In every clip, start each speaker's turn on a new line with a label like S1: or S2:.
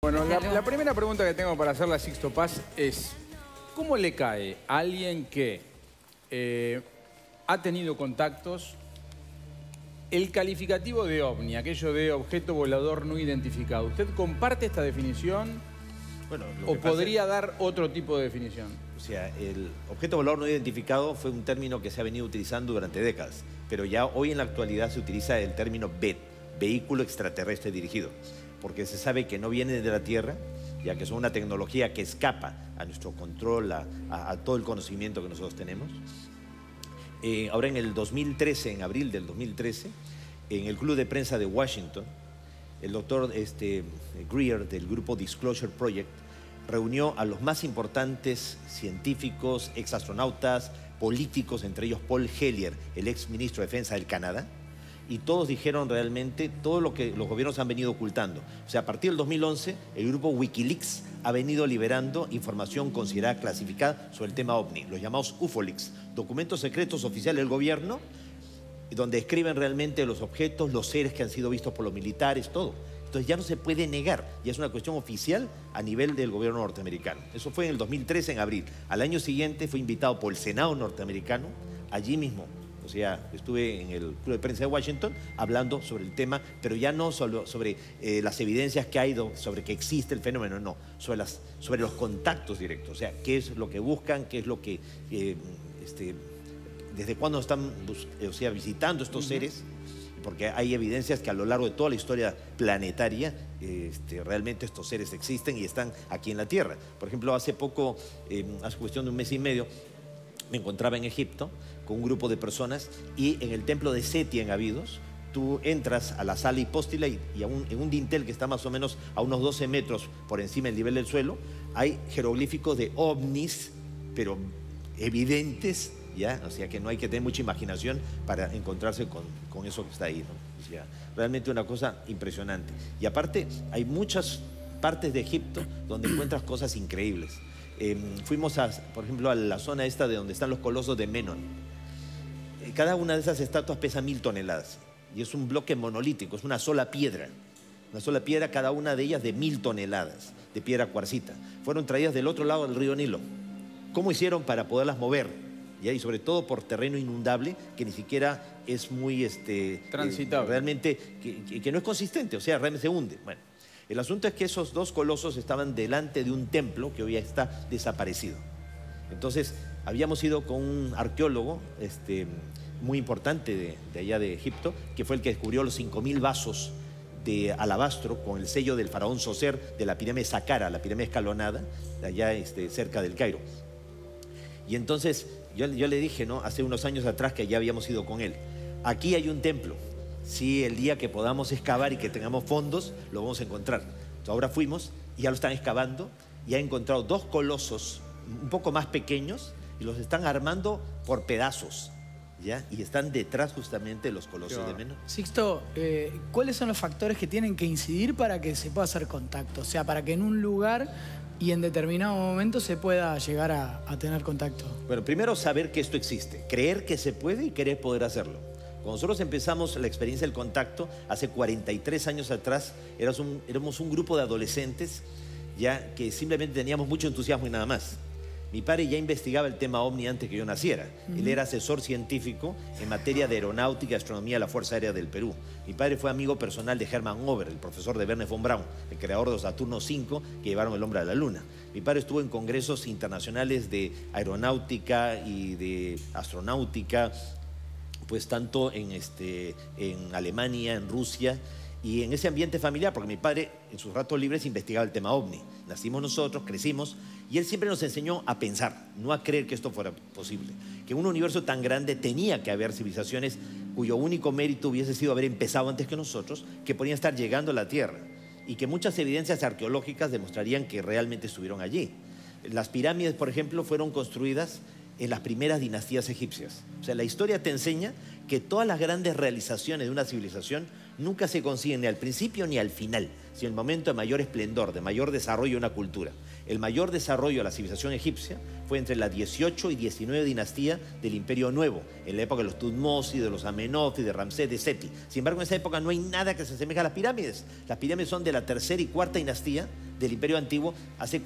S1: Bueno, la primera pregunta que tengo para hacerle a Sixto Paz es, ¿cómo le cae a alguien que ha tenido contactos el calificativo de OVNI, aquello de objeto volador no identificado? ¿Usted comparte esta definición?
S2: Bueno,
S1: ¿O podría dar otro tipo de definición?
S2: O sea, el objeto volador no identificado fue un término que se ha venido utilizando durante décadas, pero ya hoy en la actualidad se utiliza el término VED, vehículo extraterrestre dirigido, porque se sabe que no viene de la Tierra, ya que son una tecnología que escapa a nuestro control, a todo el conocimiento que nosotros tenemos. Ahora en el 2013, en abril del 2013, en el Club de Prensa de Washington, el doctor Greer del grupo Disclosure Project reunió a los más importantes científicos, exastronautas, políticos, entre ellos Paul Hellyer, el ex ministro de Defensa del Canadá, y todos dijeron realmente todo lo que los gobiernos han venido ocultando. O sea, a partir del 2011, el grupo Wikileaks ha venido liberando información considerada clasificada sobre el tema OVNI, los llamados UFOleaks, documentos secretos oficiales del gobierno, donde escriben realmente los objetos, los seres que han sido vistos por los militares, todo. Entonces ya no se puede negar, ya es una cuestión oficial a nivel del gobierno norteamericano. Eso fue en el 2013, en abril. Al año siguiente fue invitado por el Senado norteamericano, allí mismo. O sea, estuve en el Club de Prensa de Washington hablando sobre el tema, pero ya no solo sobre las evidencias que hay sobre que existe el fenómeno, no, sobre los contactos directos. O sea, qué es lo que buscan, qué es lo que... desde cuándo están visitando estos seres, porque hay evidencias que a lo largo de toda la historia planetaria realmente estos seres existen y están aquí en la Tierra. Por ejemplo, hace poco, hace cuestión de un mes y medio, me encontraba en Egipto con un grupo de personas y en el templo de Seti en Abidos, tú entras a la sala hipóstila y en un dintel que está más o menos a unos 12 metros por encima del nivel del suelo, hay jeroglíficos de ovnis, pero evidentes, ¿ya? O sea que no hay que tener mucha imaginación para encontrarse con eso que está ahí, ¿no? O sea, realmente una cosa impresionante. Y aparte, hay muchas partes de Egipto donde encuentras cosas increíbles. Fuimos, por ejemplo, a la zona esta de donde están los colosos de Menon. Cada una de esas estatuas pesa 1000 toneladas y es un bloque monolítico, es una sola piedra. Una sola piedra, cada una de ellas de 1000 toneladas de piedra cuarcita. Fueron traídas del otro lado del río Nilo. ¿Cómo hicieron para poderlas mover? ¿Ya? Y sobre todo por terreno inundable que ni siquiera es muy
S1: transitable.
S2: Realmente que no es consistente, o sea, realmente se hunde. Bueno, el asunto es que esos dos colosos estaban delante de un templo que hoy está desaparecido. Entonces, habíamos ido con un arqueólogo muy importante de allá de Egipto, que fue el que descubrió los 5000 vasos de alabastro con el sello del faraón Zoser de la pirámide Saqqara, la pirámide escalonada, de allá cerca del Cairo. Y entonces yo le dije, ¿no?, hace unos años atrás que ya habíamos ido con él, aquí hay un templo, si el día que podamos excavar y que tengamos fondos, lo vamos a encontrar. Entonces, ahora fuimos y ya lo están excavando y han encontrado dos colosos un poco más pequeños y los están armando por pedazos, ¿ya? Y están detrás justamente de los colosos de Menon.
S3: Sixto, ¿cuáles son los factores que tienen que incidir para que se pueda hacer contacto? O sea, para que en un lugar y en determinado momento se pueda llegar a tener contacto.
S2: Bueno, primero saber que esto existe, creer que se puede y querer poder hacerlo. Cuando nosotros empezamos la experiencia del contacto, hace 43 años atrás, éramos un grupo de adolescentes ya que simplemente teníamos mucho entusiasmo y nada más. Mi padre ya investigaba el tema OVNI antes que yo naciera. Él era asesor científico en materia de aeronáutica y astronomía de la Fuerza Aérea del Perú. Mi padre fue amigo personal de Hermann Ober, el profesor de Wernher von Braun, el creador de los Saturno V que llevaron el hombre a la Luna. Mi padre estuvo en congresos internacionales de aeronáutica y de astronáutica, pues tanto en Alemania, en Rusia, y en ese ambiente familiar, porque mi padre en sus ratos libres investigaba el tema OVNI. Nacimos nosotros, crecimos, y él siempre nos enseñó a pensar, no a creer que esto fuera posible. Que en un universo tan grande tenía que haber civilizaciones cuyo único mérito hubiese sido haber empezado antes que nosotros, que podían estar llegando a la Tierra, y que muchas evidencias arqueológicas demostrarían que realmente estuvieron allí. Las pirámides, por ejemplo, fueron construidas en las primeras dinastías egipcias. O sea, la historia te enseña que todas las grandes realizaciones de una civilización nunca se consigue ni al principio ni al final, sino en el momento de mayor esplendor, de mayor desarrollo de una cultura. El mayor desarrollo de la civilización egipcia fue entre la 18 y 19 dinastía del Imperio Nuevo, en la época de los Tutmosis, de los Amenofis, de Ramsés, de Seti. Sin embargo, en esa época no hay nada que se asemeje a las pirámides. Las pirámides son de la tercera y cuarta dinastía del Imperio Antiguo, hace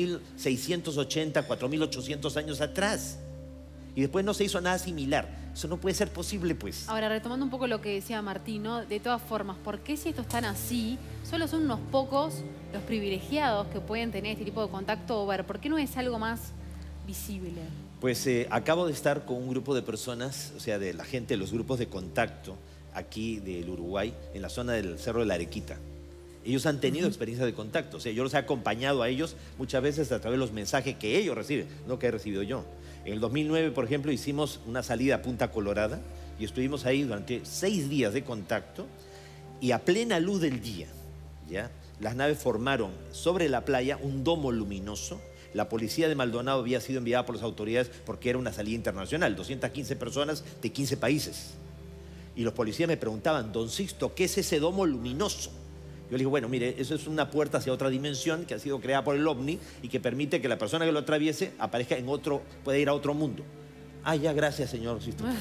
S2: 4.680, 4.800 años atrás. Y después no se hizo nada similar. Eso no puede ser posible, pues.
S4: Ahora, retomando un poco lo que decía Martín, ¿no? De todas formas, ¿por qué si estos están así, solo son unos pocos los privilegiados que pueden tener este tipo de contacto o ver? ¿Por qué no es algo más visible?
S2: Pues acabo de estar con un grupo de personas, o sea, de la gente de los grupos de contacto aquí del Uruguay, en la zona del Cerro de la Arequita. Ellos han tenido experiencia de contacto, o sea, yo los he acompañado a ellos muchas veces a través de los mensajes que ellos reciben, no que he recibido yo. En el 2009, por ejemplo, hicimos una salida a Punta Colorada y estuvimos ahí durante 6 días de contacto y a plena luz del día, ¿ya? Las naves formaron sobre la playa un domo luminoso. La policía de Maldonado había sido enviada por las autoridades porque era una salida internacional, 215 personas de 15 países. Y los policías me preguntaban, don Sixto, ¿qué es ese domo luminoso? Yo le digo, bueno, mire, eso es una puerta hacia otra dimensión que ha sido creada por el OVNI y que permite que la persona que lo atraviese aparezca en otro, puede ir a otro mundo. Ah, ya, gracias, señor.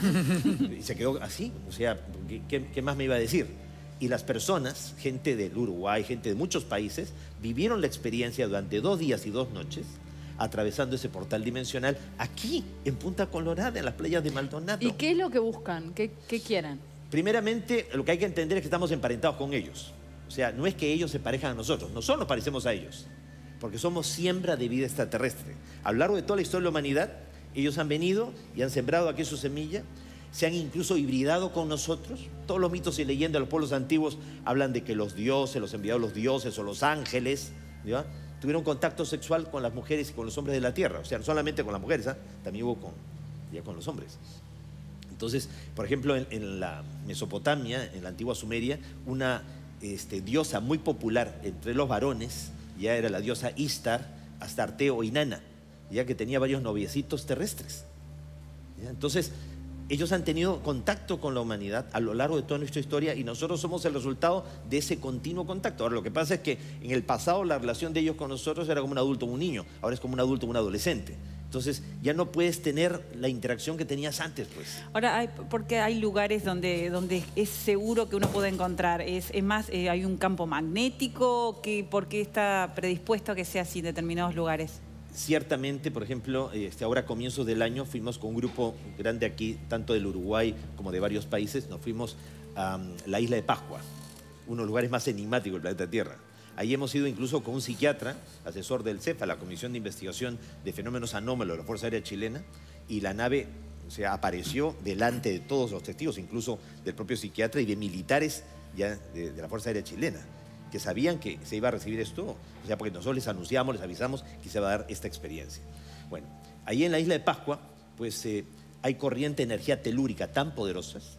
S2: Y se quedó así, o sea, ¿qué más me iba a decir? Y las personas, gente del Uruguay, gente de muchos países, vivieron la experiencia durante 2 días y 2 noches atravesando ese portal dimensional aquí, en Punta Colorada, en las playas de Maldonado.
S5: ¿Y qué es lo que buscan? ¿Qué quieren?
S2: Primeramente, lo que hay que entender es que estamos emparentados con ellos. O sea, no es que ellos se parezcan a nosotros, nosotros nos parecemos a ellos, porque somos siembra de vida extraterrestre. A lo largo de toda la historia de la humanidad, ellos han venido y han sembrado aquí su semilla, se han incluso hibridado con nosotros. Todos los mitos y leyendas de los pueblos antiguos hablan de que los dioses, los enviados de los dioses o los ángeles, ¿ya?, tuvieron contacto sexual con las mujeres y con los hombres de la tierra. O sea, no solamente con las mujeres, también hubo con los hombres. Entonces, por ejemplo, en la Mesopotamia, en la antigua Sumeria, una diosa muy popular entre los varones ya era la diosa Istar, Astarte o Inanna, ya que tenía varios noviecitos terrestres, ¿ya? Entonces ellos han tenido contacto con la humanidad a lo largo de toda nuestra historia y nosotros somos el resultado de ese continuo contacto. Ahora, lo que pasa es que en el pasado la relación de ellos con nosotros era como un adulto o un niño, ahora es como un adulto o un adolescente. Entonces ya no puedes tener la interacción que tenías antes, pues.
S5: Ahora, porque hay lugares donde es seguro que uno puede encontrar. Es más, hay un campo magnético. ¿Por qué está predispuesto a que sea así en determinados lugares?
S2: Ciertamente, por ejemplo, ahora a comienzos del año fuimos con un grupo grande aquí, tanto del Uruguay como de varios países. Nos fuimos a la isla de Pascua, uno de los lugares más enigmáticos del planeta Tierra. Ahí hemos ido incluso con un psiquiatra, asesor del CEFA, la Comisión de Investigación de Fenómenos Anómalos de la Fuerza Aérea Chilena, y la nave, o sea, apareció delante de todos los testigos, incluso del propio psiquiatra y de militares ya de la Fuerza Aérea Chilena, que sabían que se iba a recibir esto, o sea, porque nosotros les anunciamos, les avisamos que se va a dar esta experiencia. Bueno, ahí en la isla de Pascua, pues hay corriente de energía telúrica tan poderosas.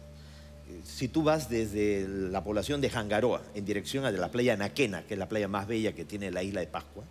S2: Si tú vas desde la población de Jangaroa en dirección a la playa Anaquena, que es la playa más bella que tiene la isla de Pascua,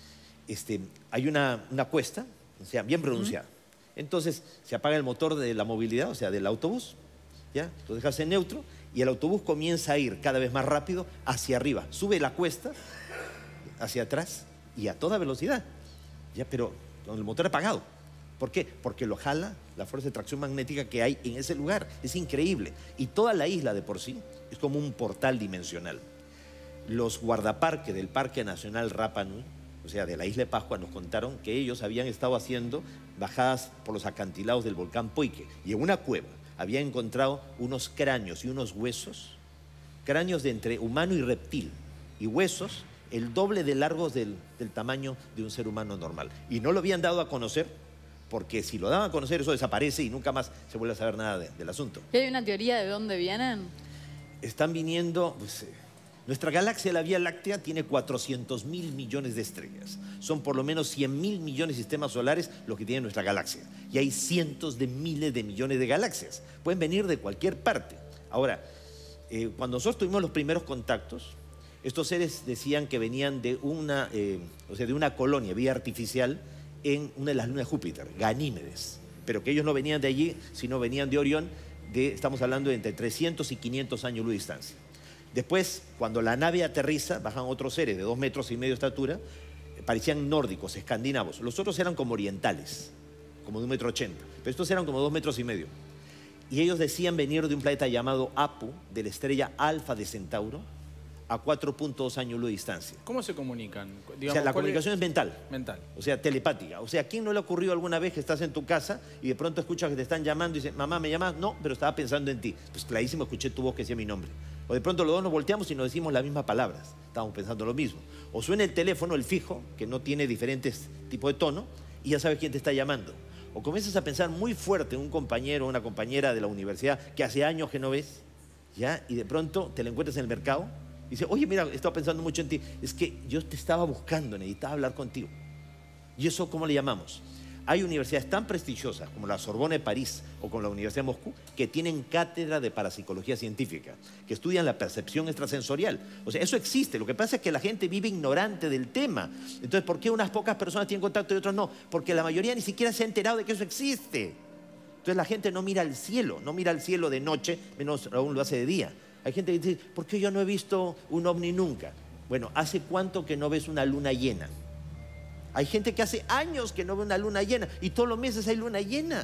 S2: hay una cuesta, o sea, bien pronunciada. Entonces se apaga el motor de la movilidad, o sea, del autobús, ¿ya? Lo dejas en neutro y el autobús comienza a ir cada vez más rápido hacia arriba. Sube la cuesta, hacia atrás y a toda velocidad, ¿ya? Pero con el motor apagado. ¿Por qué? Porque lo jala la fuerza de tracción magnética que hay en ese lugar. Es increíble. Y toda la isla de por sí es como un portal dimensional. Los guardaparques del Parque Nacional Rapa Nui, o sea, de la isla de Pascua, nos contaron que ellos habían estado haciendo bajadas por los acantilados del volcán Poique. Y en una cueva habían encontrado unos cráneos y unos huesos, cráneos de entre humano y reptil, y huesos el doble de largos del tamaño de un ser humano normal. Y no lo habían dado a conocer, porque si lo daban a conocer eso desaparece y nunca más se vuelve a saber nada del asunto.
S5: ¿Y hay una teoría de dónde vienen?
S2: Están viniendo, pues, nuestra galaxia, la Vía Láctea, tiene 400.000 millones de estrellas. Son por lo menos 100.000 millones de sistemas solares los que tiene nuestra galaxia. Y hay cientos de miles de millones de galaxias. Pueden venir de cualquier parte. Ahora, cuando nosotros tuvimos los primeros contactos, estos seres decían que venían de una colonia, vía artificial, en una de las lunas de Júpiter, Ganímedes, pero que ellos no venían de allí, sino venían de Orión, estamos hablando de entre 300 y 500 años luz de distancia. Después, cuando la nave aterriza, bajan otros seres de 2,5 metros de estatura, parecían nórdicos, escandinavos. Los otros eran como orientales, como de 1,80 m. Pero estos eran como 2,5 metros. Y ellos decían venir de un planeta llamado Apu, de la estrella Alfa de Centauro, a 4,2 años luz de distancia.
S1: ¿Cómo se comunican?
S2: O sea, la comunicación es mental.
S1: Mental.
S2: O sea, telepática. O sea, ¿a quién no le ha ocurrido alguna vez que estás en tu casa y de pronto escuchas que te están llamando y dices, mamá, ¿me llamas? No, pero estaba pensando en ti. Pues clarísimo, escuché tu voz que decía mi nombre. O de pronto los dos nos volteamos y nos decimos las mismas palabras. Estamos pensando lo mismo. O suena el teléfono, el fijo, que no tiene diferentes tipos de tono, y ya sabes quién te está llamando. O comienzas a pensar muy fuerte en un compañero o una compañera de la universidad que hace años que no ves, ¿ya? Y de pronto te la encuentras en el mercado y dices, oye, mira, he estado pensando mucho en ti. Es que yo te estaba buscando, necesitaba hablar contigo. ¿Y eso cómo le llamamos? Hay universidades tan prestigiosas como la Sorbona de París o como la Universidad de Moscú que tienen cátedra de parapsicología científica, que estudian la percepción extrasensorial. O sea, eso existe. Lo que pasa es que la gente vive ignorante del tema. Entonces, ¿por qué unas pocas personas tienen contacto y otras no? Porque la mayoría ni siquiera se ha enterado de que eso existe. Entonces la gente no mira al cielo de noche, menos aún lo hace de día. Hay gente que dice, ¿por qué yo no he visto un ovni nunca? Bueno, ¿hace cuánto que no ves una luna llena? Hay gente que hace años que no ve una luna llena y todos los meses hay luna llena.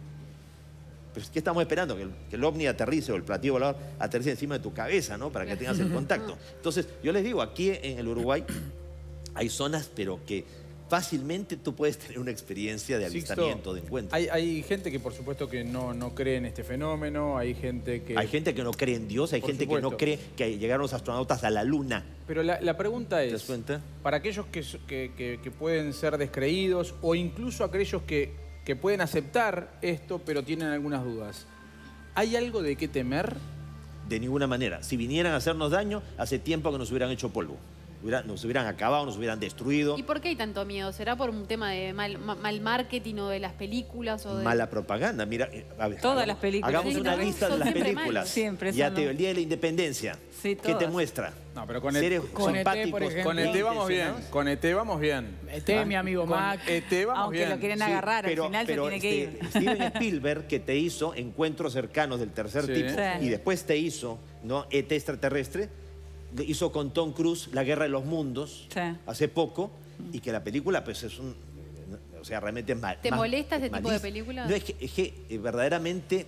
S2: Pero ¿qué estamos esperando? Que el ovni aterrice o el platillo volador aterrice encima de tu cabeza, ¿no? Para que tengas el contacto. Entonces, yo les digo, aquí en el Uruguay hay zonas, pero que fácilmente tú puedes tener una experiencia de avistamiento, de encuentro.
S1: Hay gente que por supuesto que no cree en este fenómeno, hay gente que
S2: no cree en Dios, hay gente que no cree que llegaron los astronautas a la luna.
S1: Pero la pregunta es,
S2: ¿te das cuenta?
S1: para aquellos que pueden ser descreídos o incluso aquellos que pueden aceptar esto pero tienen algunas dudas, ¿hay algo de qué temer?
S2: De ninguna manera. Si vinieran a hacernos daño, hace tiempo que nos hubieran hecho polvo. Nos hubieran acabado, nos hubieran destruido.
S4: ¿Y por qué hay tanto miedo? ¿Será por un tema de mal marketing o de las películas? O de...
S2: Mala propaganda. Mira,
S5: todas las películas.
S2: Hagamos
S4: Sí,
S2: una
S4: también
S2: lista de
S4: son
S2: las
S4: siempre
S2: películas.
S4: malas.
S5: Siempre
S2: Ya
S5: son
S2: te
S5: los-
S2: el Día de la Independencia.
S5: Sí,
S2: ¿Qué te
S5: todas.
S2: muestra?
S1: No, pero
S2: Seres
S3: con ET, por
S2: simpáticos.
S3: ejemplo.
S1: Con ET vamos bien,
S2: intencionados.
S1: con ET vamos bien.
S3: ET, mi amigo
S1: Con
S3: Mac.
S1: ET vamos
S5: Aunque
S1: bien.
S5: lo quieren
S2: Sí,
S5: agarrar, al final se tiene que ir.
S2: Steven Spielberg, que te hizo Encuentros Cercanos del Tercer
S1: Sí.
S2: Tipo,
S5: Sí.
S2: y después te hizo, ¿no?, ET extraterrestre, hizo con Tom Cruise La Guerra de los Mundos,
S5: Sí.
S2: hace poco, y que la película, pues, es un... O sea, realmente es mal.
S4: ¿Te molesta ese tipo de películas?
S2: No, es que verdaderamente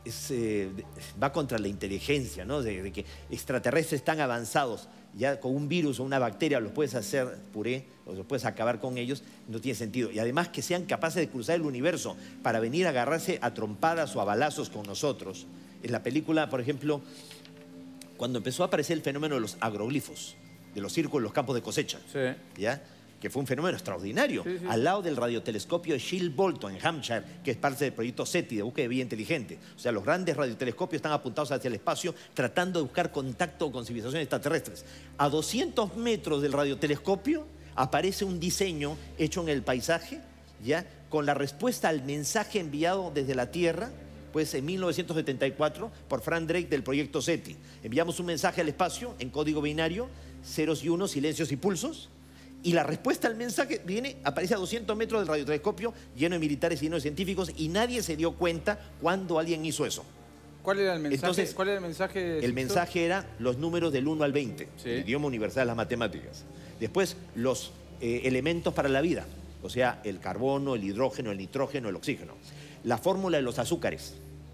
S2: va contra la inteligencia, ¿no? De que extraterrestres tan avanzados, ya con un virus o una bacteria los puedes hacer puré, o los puedes acabar con ellos, no tiene sentido. Y además que sean capaces de cruzar el universo para venir a agarrarse a trompadas o a balazos con nosotros. En la película, por ejemplo, cuando empezó a aparecer el fenómeno de los agroglifos, de los círculos, los campos de cosecha,
S1: Sí.
S2: ¿ya?, que fue un fenómeno extraordinario,
S1: Sí, sí.
S2: al lado del radiotelescopio de Shield Bolton en Hampshire, que es parte del proyecto SETI de búsqueda de vida inteligente. O sea, los grandes radiotelescopios están apuntados hacia el espacio tratando de buscar contacto con civilizaciones extraterrestres. A 200 metros del radiotelescopio aparece un diseño hecho en el paisaje, ¿ya?, con la respuesta al mensaje enviado desde la Tierra, pues en 1974 por Frank Drake del proyecto SETI. Enviamos un mensaje al espacio en código binario, ceros y unos, silencios y pulsos, y la respuesta al mensaje aparece a 200 metros del radiotelescopio, lleno de militares y lleno de científicos, y nadie se dio cuenta cuando alguien hizo eso.
S1: ¿Cuál era el mensaje?
S2: Entonces,
S1: ¿Cuál era el mensaje?
S2: El
S1: Sixto?
S2: mensaje era los números del 1 al 20,
S1: Sí.
S2: el idioma universal de las matemáticas. Después, los elementos para la vida, o sea, el carbono, el hidrógeno, el nitrógeno, el oxígeno. La fórmula de los azúcares,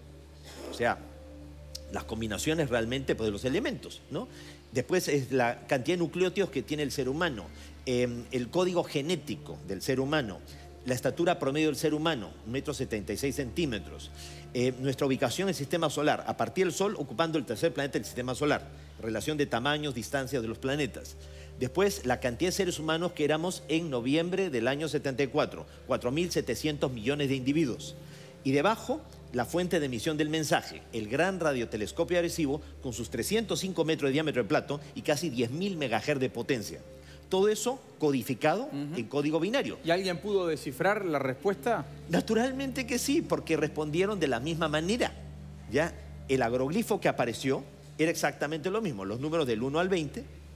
S2: o sea, las combinaciones realmente, pues, de los elementos, ¿no? Después es la cantidad de nucleótidos que tiene el ser humano, el código genético del ser humano, la estatura promedio del ser humano, 1,76 centímetros, nuestra ubicación en el sistema solar, a partir del Sol ocupando el tercer planeta del sistema solar, relación de tamaños, distancias de los planetas. Después, la cantidad de seres humanos que éramos en noviembre del año 74, 4.700 millones de individuos. Y debajo, la fuente de emisión del mensaje, el gran radiotelescopio Arecibo, con sus 305 metros de diámetro de plato y casi 10.000 megahertz de potencia. Todo eso codificado en código binario.
S1: ¿Y alguien pudo descifrar la respuesta?
S2: Naturalmente que sí, porque respondieron de la misma manera. ¿Ya? El agroglifo que apareció era exactamente lo mismo, los números del 1 al 20,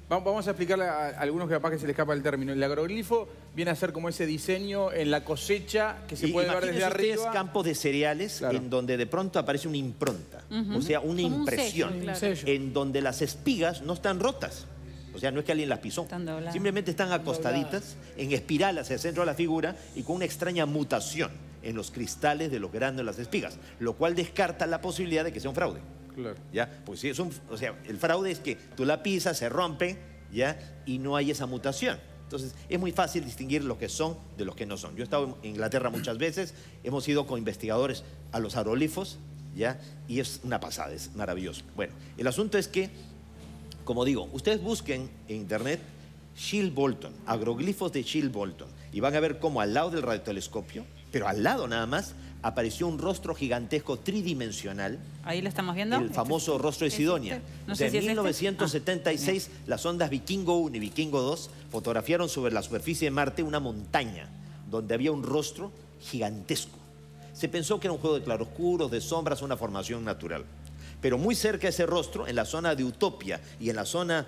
S1: Vamos a explicarle a algunos que capaz que se les escapa el término. El agroglifo viene a ser como ese diseño en la cosecha que se puede ver desde
S2: ustedes
S1: arriba.
S2: Campos de cereales,
S1: Claro,
S2: en donde de pronto aparece una impronta, o sea, una
S4: Como un
S2: impresión,
S4: sello, claro.
S3: Sello.
S2: en donde las espigas no están rotas. O sea, no es que alguien las pisó.
S5: Están dobladas.
S2: Simplemente están acostaditas en espiral hacia el centro de la figura y con una extraña mutación en los cristales de los granos de las espigas, lo cual descarta la posibilidad de que sea un fraude.
S1: Claro.
S2: ¿Ya? Pues sí, o sea, el fraude es que tú la pisas, se rompe, ¿ya? Y no hay esa mutación. Entonces, es muy fácil distinguir lo que son de los que no son. Yo he estado en Inglaterra muchas veces, hemos ido con investigadores a los agroglifos, ¿ya? Y es una pasada, es maravilloso. Bueno, el asunto es que, como digo, ustedes busquen en internet Shield Bolton, agroglifos de Shield Bolton, y van a ver cómo al lado del radiotelescopio, pero al lado nada más, apareció un rostro gigantesco tridimensional,
S5: Ahí lo estamos viendo.
S2: el famoso rostro de Sidonia.
S5: este? No
S2: O
S5: sé
S2: sea,
S5: si
S2: en
S5: es
S2: 1976, las ondas Vikingo 1 y Vikingo 2 fotografiaron sobre la superficie de Marte una montaña donde había un rostro gigantesco. Se pensó que era un juego de claroscuros, de sombras, una formación natural. Pero muy cerca de ese rostro, en la zona de Utopia y en la zona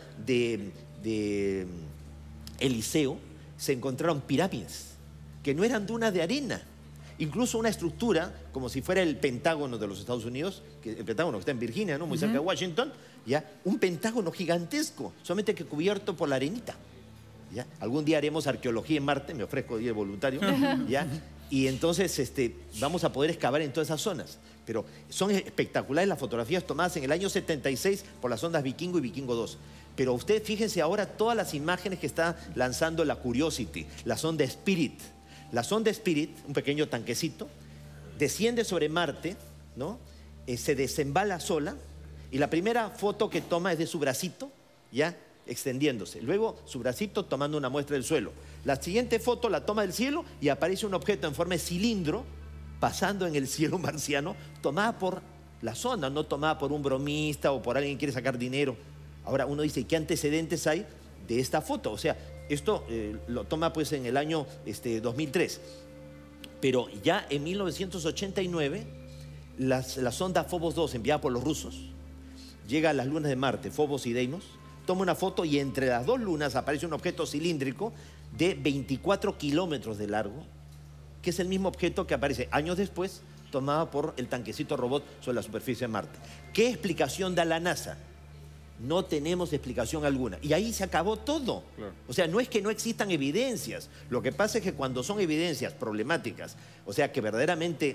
S2: de Eliseo, se encontraron pirámides que no eran dunas de arena. Incluso una estructura, como si fuera el Pentágono de los Estados Unidos, que el Pentágono que está en Virginia, ¿no? Muy cerca de Washington, ¿ya? Un Pentágono gigantesco, solamente que cubierto por la arenita. ¿Ya? Algún día haremos arqueología en Marte, me ofrezco de voluntario, ¿ya? Y entonces vamos a poder excavar en todas esas zonas. Pero son espectaculares las fotografías tomadas en el año 76 por las ondas Vikingo y Vikingo 2. Pero ustedes fíjense ahora todas las imágenes que está lanzando la Curiosity, la sonda Spirit. La sonda Spirit, un pequeño tanquecito, desciende sobre Marte, ¿no? Se desembala sola y la primera foto que toma es de su bracito, ya extendiéndose. Luego su bracito tomando una muestra del suelo. La siguiente foto la toma del cielo y aparece un objeto en forma de cilindro pasando en el cielo marciano, tomada por la sonda, no tomada por un bromista o por alguien que quiere sacar dinero. Ahora uno dice, ¿qué antecedentes hay de esta foto? O sea, esto lo toma pues en el año 2003. Pero ya en 1989, la sonda Phobos 2 enviada por los rusos llega a las lunas de Marte, Phobos y Deimos, toma una foto y entre las dos lunas aparece un objeto cilíndrico de 24 kilómetros de largo, que es el mismo objeto que aparece años después tomado por el tanquecito robot sobre la superficie de Marte. ¿Qué explicación da la NASA? No tenemos explicación alguna. Y ahí se acabó todo.
S1: Claro.
S2: O sea, no es que no existan evidencias. Lo que pasa es que cuando son evidencias problemáticas, o sea, que verdaderamente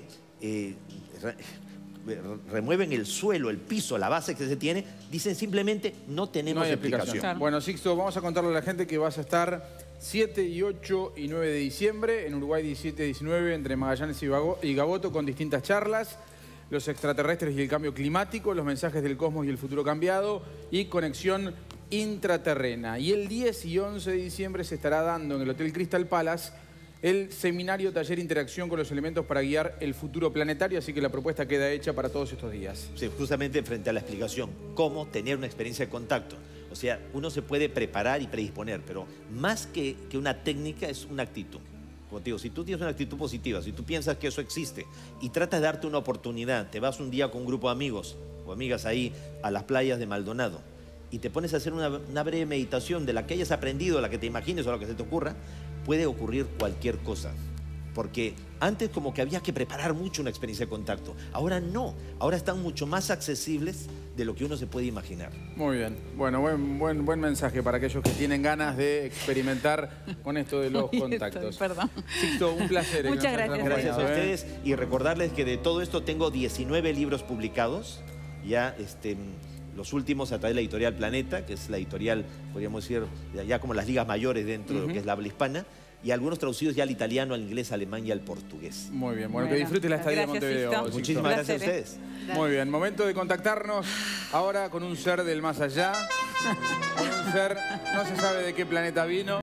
S2: remueven el suelo, el piso, la base que se tiene, dicen simplemente no tenemos
S1: No hay
S2: explicación.
S5: Claro.
S1: Bueno, Sixto, vamos a contarle a la gente que vas a estar 7 y 8 y 9 de diciembre, en Uruguay 17 y 19, entre Magallanes y Gaboto, con distintas charlas. Los extraterrestres y el cambio climático, los mensajes del cosmos y el futuro cambiado, y conexión intraterrena. Y el 10 y 11 de diciembre se estará dando en el Hotel Crystal Palace el seminario taller interacción con los elementos para guiar el futuro planetario, así que la propuesta queda hecha para todos estos días.
S2: Sí, justamente frente a la explicación, cómo tener una experiencia de contacto. O sea, uno se puede preparar y predisponer, pero más que una técnica es una actitud. Como te digo, si tú tienes una actitud positiva, si tú piensas que eso existe y tratas de darte una oportunidad, te vas un día con un grupo de amigos o amigas ahí a las playas de Maldonado y te pones a hacer una breve meditación de la que hayas aprendido, la que te imagines o la que se te ocurra, puede ocurrir cualquier cosa. Porque antes como que había que preparar mucho una experiencia de contacto. Ahora no, ahora están mucho más accesibles de lo que uno se puede imaginar.
S1: Muy bien. Bueno, buen mensaje para aquellos que tienen ganas de experimentar con esto de los contactos.
S5: Perdón.
S1: Sixto, un placer.
S5: Muchas gracias.
S2: Gracias a ustedes y recordarles que de todo esto tengo 19 libros publicados, ya los últimos a través de la editorial Planeta, que es la editorial, podríamos decir, ya como las ligas mayores dentro de lo que es la habla hispana, y algunos traducidos ya al italiano, al inglés, al alemán y al portugués.
S1: Muy bien. Bueno, que disfrutes la estadía de
S5: Gracias,
S1: Montevideo.
S5: Sixto.
S1: Sixto.
S2: Muchísimas gracias a
S5: placer,
S2: ustedes.
S1: Muy bien, momento de contactarnos ahora con un ser del más allá, con un ser, no se sabe de qué planeta vino.